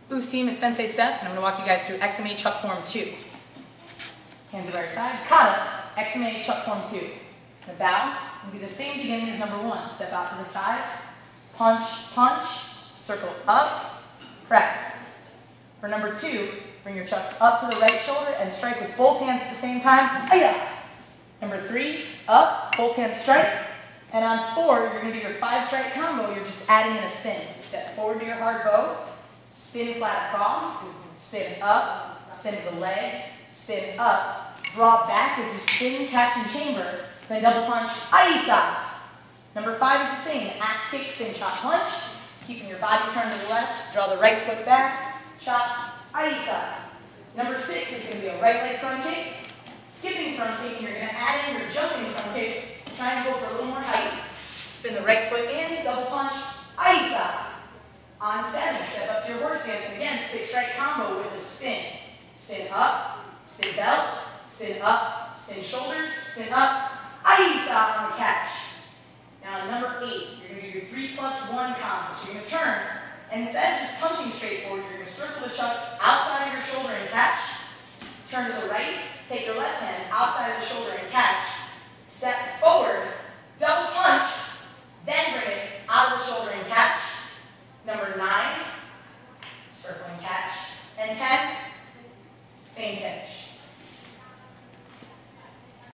Boost team, it's Sensei Steph, and I'm going to walk you guys through XMA Chuck Form 2. Hands at our side, kata, XMA Chuck Form 2. The bow will be the same beginning as number 1. Step out to the side, punch, punch, circle up, press. For number 2, bring your chucks up to the right shoulder and strike with both hands at the same time. Aya! Number 3, up, both hands strike. And on 4, you're going to do your 5-strike combo. You're just adding in a spin. So step forward to your hard bow, spin flat across, spin up, spin to the legs, spin up, draw back as you spin, catch, and chamber, then double punch, aisa. Number 5 is the same, axe kick, spin, chop, punch, keeping your body turned to the left, draw the right foot back, chop, aisa. Number 6 is going to be a right leg front kick, skipping front kick, and you're going to add in your jumping front kick, trying to go for a little more height. Spin the right foot in, double punch, aisa. On 7, step up to your horse stance, and again, 6-strike combo with a spin. Spin up, spin belt, spin up, spin shoulders, spin up, aisa on the catch. Now number 8, you're going to do your 3+1 combo. So you're going to turn, and instead of just punching straight forward, you're going to circle the chuck outside of your shoulder and catch. Turn to the right, take your left hand outside of the shoulder and catch. Step